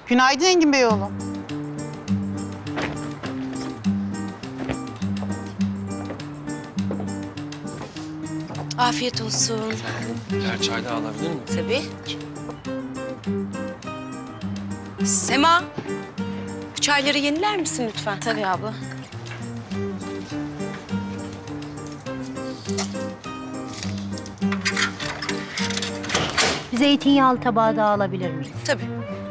Günaydın Engin Beyoğlu. Afiyet olsun. Birer çay daha alabilir miyim? Tabii. Sema, bu çayları yeniler misin lütfen? Tabii abla. Zeytinyağlı tabağı da alabilir miyim? Tabii.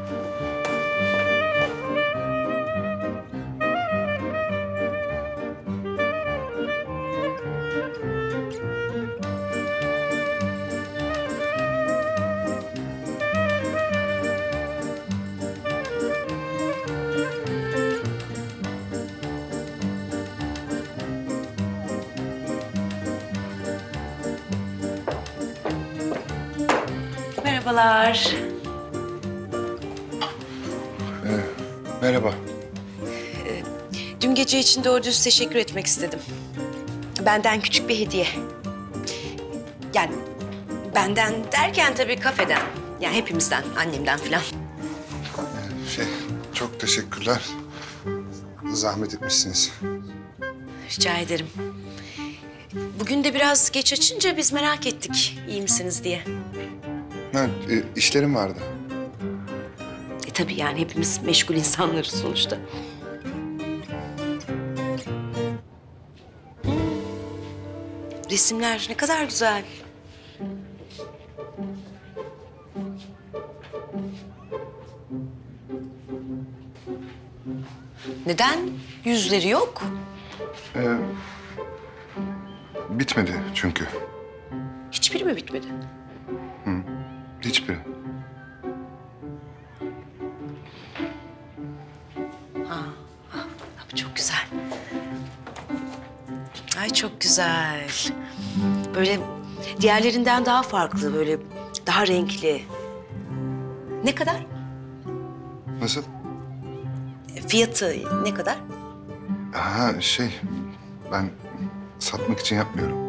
Merhabalar. Merhaba. Dün gece için doğru dürüst teşekkür etmek istedim. Benden küçük bir hediye. Yani benden derken tabii kafeden. Yani hepimizden, annemden falan. Çok teşekkürler. Zahmet etmişsiniz. Rica ederim. Bugün de biraz geç açınca biz merak ettik iyi misiniz diye. İşlerim vardı. Tabii yani hepimiz meşgul insanlarız sonuçta. Resimler ne kadar güzel. Neden yüzleri yok? Bitmedi çünkü. Hiçbiri mi bitmedi? Hiçbiri. Bu çok güzel. Ay çok güzel. Böyle diğerlerinden daha farklı, böyle daha renkli. Ne kadar? Nasıl? Fiyatı ne kadar? Ben satmak için yapmıyorum.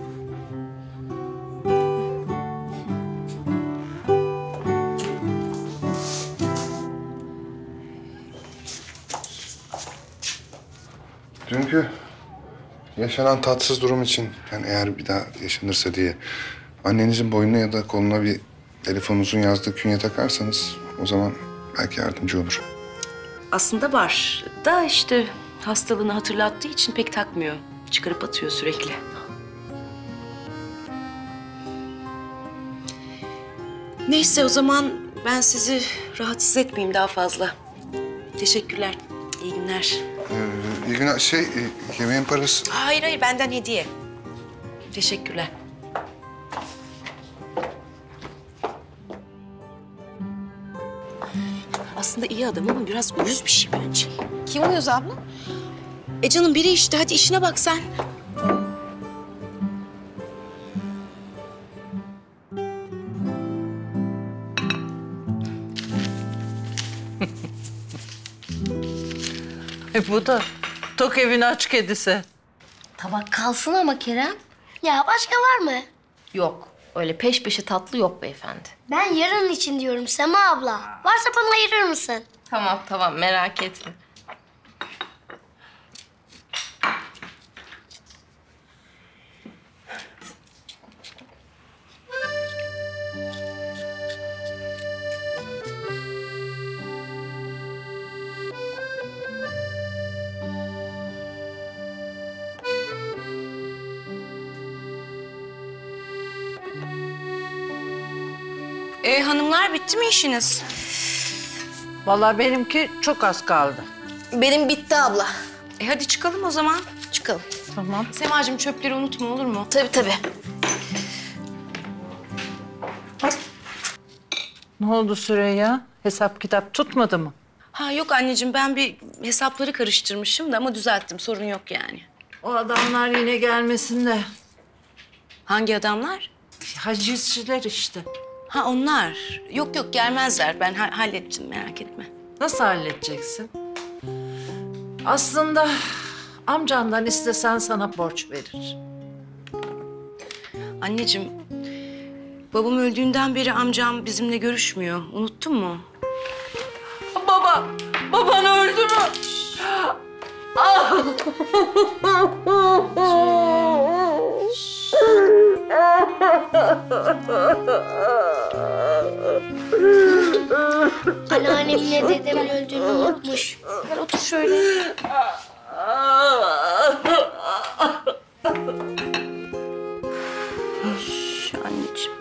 Çünkü yaşanan tatsız durum için, yani eğer bir daha yaşanırsa diye annenizin boynuna ya da koluna bir telefonunuzun yazdığı künye takarsanız o zaman belki yardımcı olur. Aslında var da işte hastalığını hatırlattığı için pek takmıyor. Çıkarıp atıyor sürekli. Neyse o zaman ben sizi rahatsız etmeyeyim daha fazla. Teşekkürler. İyi günler. İyi günler. Yemeğin parası. Hayır benden hediye. Teşekkürler. Aslında iyi adam ama biraz uyuz bir şey bence. Kim uyuz abla? Canım biri işte. Hadi işine bak sen. Bu da tok evin aç kedisi. Tabak kalsın ama Kerem. Ya başka var mı? Yok. Öyle peş peşe tatlı yok beyefendi. Ben yarın için diyorum Sema abla. Varsa bana ayırır mısın? Tamam merak etme. Hanımlar bitti mi işiniz? Vallahi benimki çok az kaldı. Benim bitti abla. Hadi çıkalım o zaman. Çıkalım. Tamam. Semacığım çöpleri unutma olur mu? Tabii. Ne oldu Süreyya? Hesap kitap tutmadı mı? Yok anneciğim ben bir hesapları karıştırmışım da ama düzelttim. Sorun yok yani. O adamlar yine gelmesin de. Hangi adamlar? Hacizciler işte. Onlar. Yok gelmezler. Ben hallettim merak etme. Nasıl halledeceksin? Aslında amcandan istesen sana borç verir. Anneciğim, babam öldüğünden beri amcam bizimle görüşmüyor. Unuttun mu? Baban öldü mü? Anneannemle dedemin öldüğünü unutmuş. Gel otur şöyle. Şş, anneciğim.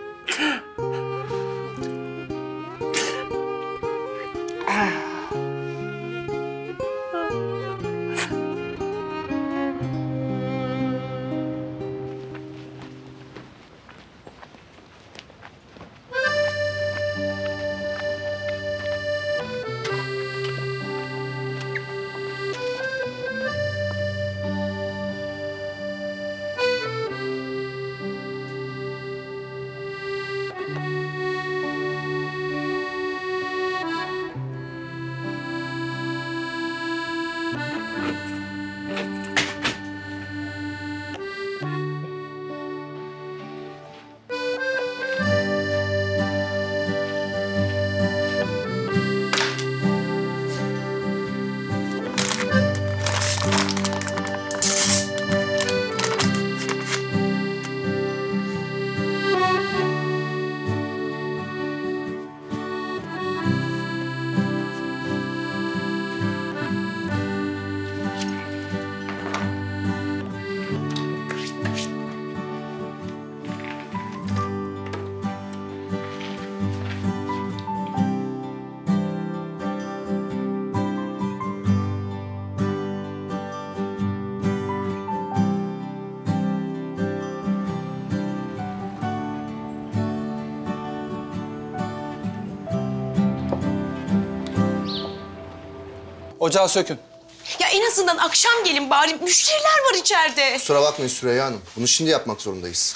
Ocağı sökün. Ya en azından akşam gelin bari. Müşteriler var içeride. Kusura bakmayın Süreyya Hanım. Bunu şimdi yapmak zorundayız.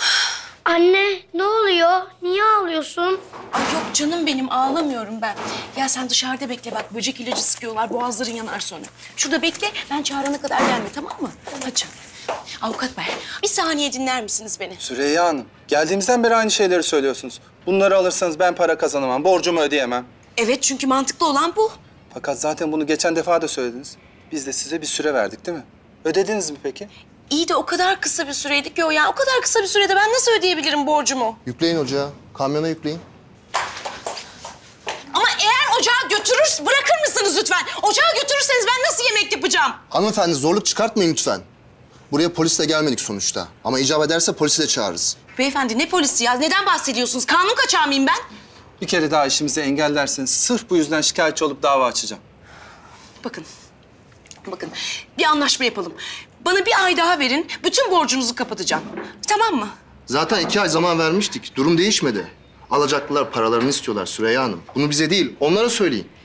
Anne ne oluyor? Niye ağlıyorsun? Ay yok canım benim ağlamıyorum ben. Ya sen dışarıda bekle bak böcek ilacı sıkıyorlar boğazların yanar sonra. Şurada bekle ben çağırana kadar gelme tamam mı? Hadi. Avukat bey bir saniye dinler misiniz beni? Süreyya Hanım, geldiğimizden beri aynı şeyleri söylüyorsunuz. Bunları alırsanız ben para kazanamam, borcumu ödeyemem. Evet çünkü mantıklı olan bu. Fakat zaten bunu geçen defa da söylediniz. Biz de size bir süre verdik değil mi? Ödediniz mi peki? İyi de o kadar kısa bir süreydi ki o ya. O kadar kısa bir sürede ben nasıl ödeyebilirim borcumu? Yükleyin ocağı. Kamyona yükleyin. Ama eğer ocağı bırakır mısınız lütfen? Ocağı götürürseniz ben nasıl yemek yapacağım? Hanımefendi zorluk çıkartmayın lütfen. Buraya polisle gelmedik sonuçta. Ama icap ederse polisi de çağırırız. Beyefendi ne polisi ya? Neden bahsediyorsunuz? Kanun kaçağı mıyım ben? Bir kere daha işimizi engellerseniz sırf bu yüzden şikayetçi olup dava açacağım. Bakın bir anlaşma yapalım. Bana bir ay daha verin, bütün borcunuzu kapatacağım. Tamam mı? Zaten 2 ay zaman vermiştik. Durum değişmedi. Alacaklılar paralarını istiyorlar Süreyya Hanım. Bunu bize değil, onlara söyleyin.